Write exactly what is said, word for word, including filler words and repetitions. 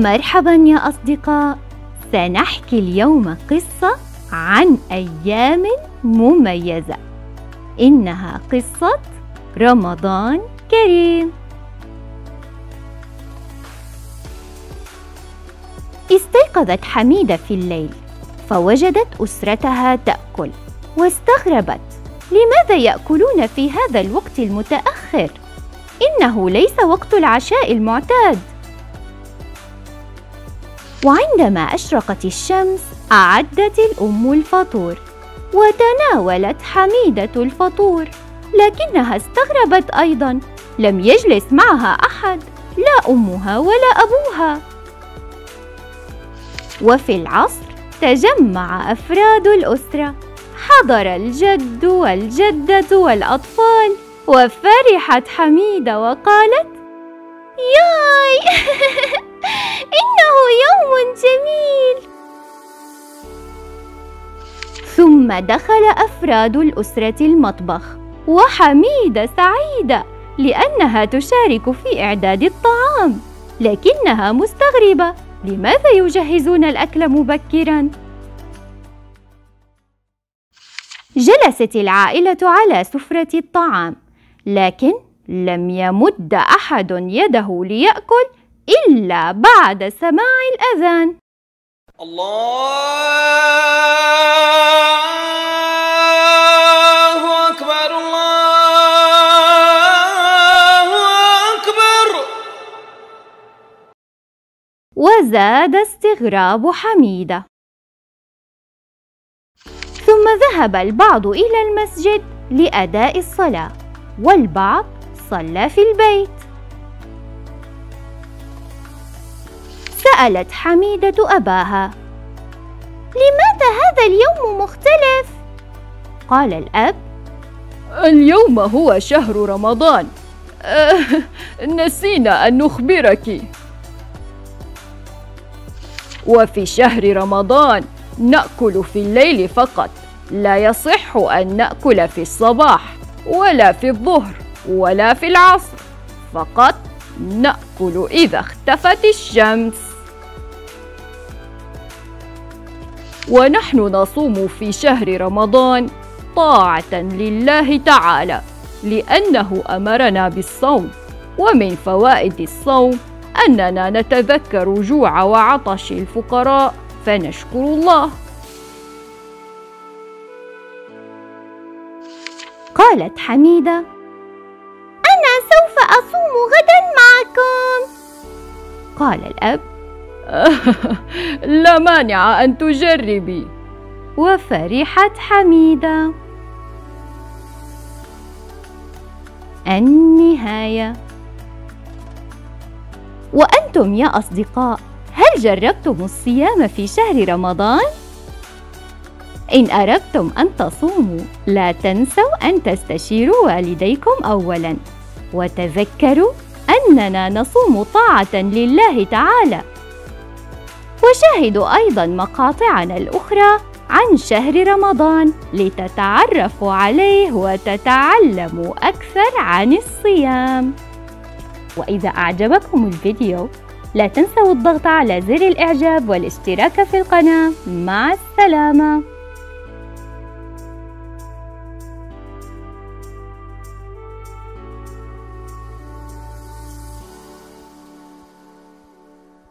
مرحبا يا أصدقاء، سنحكي اليوم قصة عن أيام مميزة. إنها قصة رمضان كريم. استيقظت حميدة في الليل فوجدت أسرتها تأكل، واستغربت لماذا يأكلون في هذا الوقت المتأخر؟ إنه ليس وقت العشاء المعتاد. وعندما أشرقت الشمس أعدت الأم الفطور، وتناولت حميدة الفطور، لكنها استغربت أيضاً، لم يجلس معها أحد، لا أمها ولا أبوها. وفي العصر تجمع أفراد الأسرة، حضر الجد والجدة والأطفال، وفرحت حميدة وقالت: ياي إنه يوم جميل. ثم دخل أفراد الأسرة المطبخ، وحميدة سعيدة لأنها تشارك في إعداد الطعام، لكنها مستغربة لماذا يجهزون الأكل مبكراً؟ جلست العائلة على سفرة الطعام، لكن لم يمد أحد يده ليأكل إلا بعد سماع الأذان. الله أكبر، الله أكبر. وزاد استغراب حميدة. ثم ذهب البعض إلى المسجد لأداء الصلاة، والبعض صلى في البيت. سألت حميدة أباها: لماذا هذا اليوم مختلف؟ قال الأب: اليوم هو شهر رمضان، أه نسينا أن نخبرك. وفي شهر رمضان نأكل في الليل فقط، لا يصح أن نأكل في الصباح ولا في الظهر ولا في العصر، فقط نأكل إذا اختفت الشمس. ونحن نصوم في شهر رمضان طاعة لله تعالى، لأنه أمرنا بالصوم، ومن فوائد الصوم أننا نتذكر جوع وعطش الفقراء فنشكر الله. قالت حميدة: أنا سوف أصوم غداً معكم. قال الأب: لا مانع أن تجربي. وفرحت حميدة. النهاية. وأنتم يا أصدقاء، هل جربتم الصيام في شهر رمضان؟ إن أردتم أن تصوموا لا تنسوا أن تستشيروا والديكم أولاً، وتذكروا أننا نصوم طاعة لله تعالى. وشاهدوا أيضاً مقاطعنا الأخرى عن شهر رمضان لتتعرفوا عليه وتتعلموا أكثر عن الصيام. وإذا أعجبكم الفيديو لا تنسوا الضغط على زر الإعجاب والاشتراك في القناة. مع السلامة.